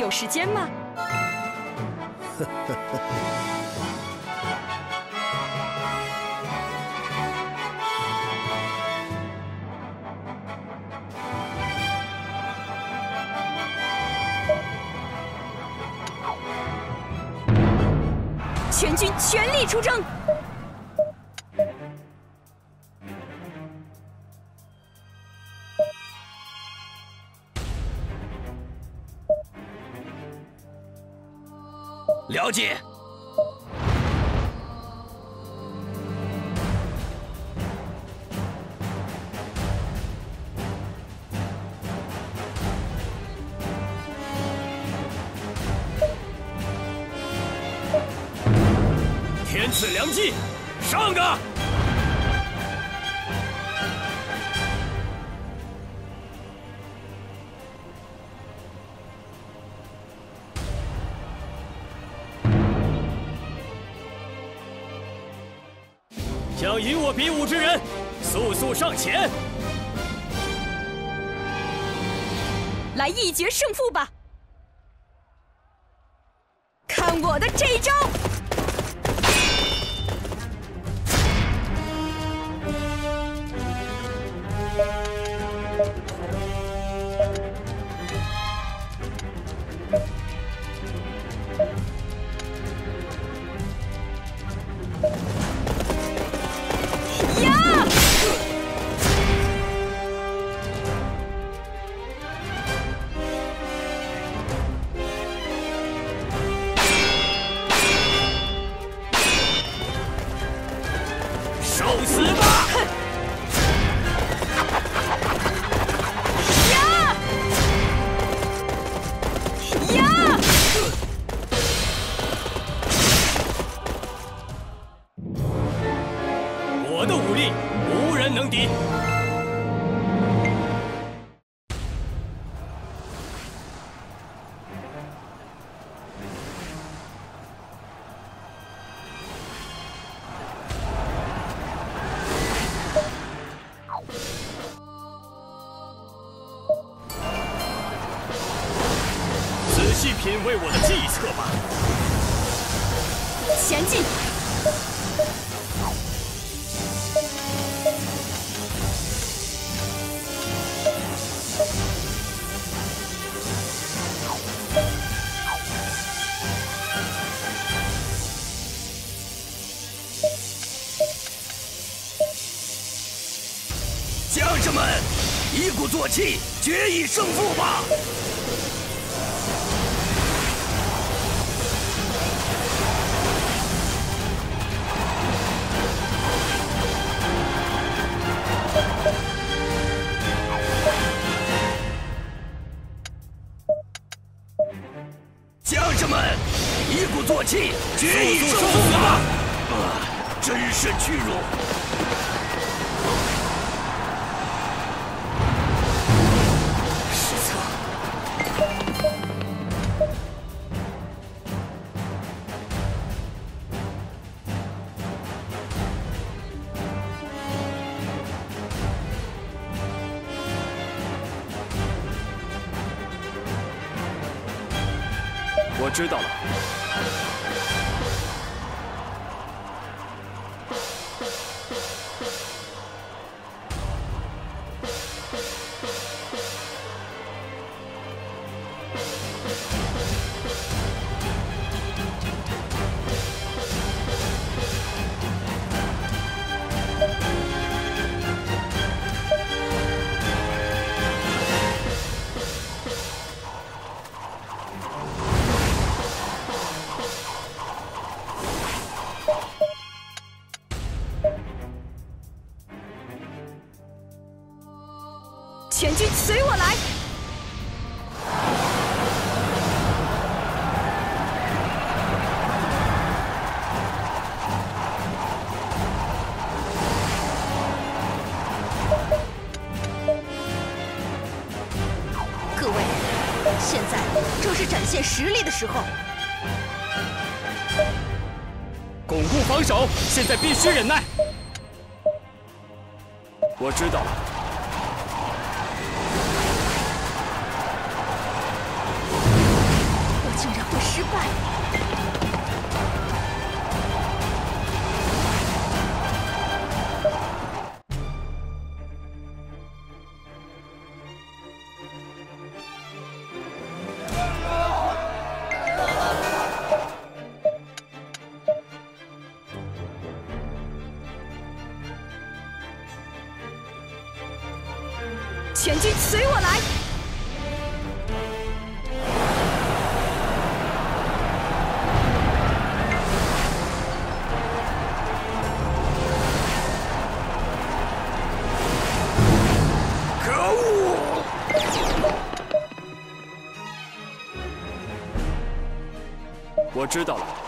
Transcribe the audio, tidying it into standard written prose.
有时间吗？全军全力出征！ 了解。天赐良机，上啊！将与我比武之人，速速上前！ 来一决胜负吧！看我的这一招！呀！ 受死吧！ 呀！呀！ 我的武力无人能敌。仔细品味我的计策吧。 前进！ 将士们，一鼓作气，决一胜负吧！将士们，一鼓作气，决一胜负吧！真是屈辱！失策。我知道了。 全军随我来！ 各位，现在正是展现实力的时候。 巩固防守，现在必须忍耐。我知道了。 会失败。 全军随我来！ 可恶！ 我知道了。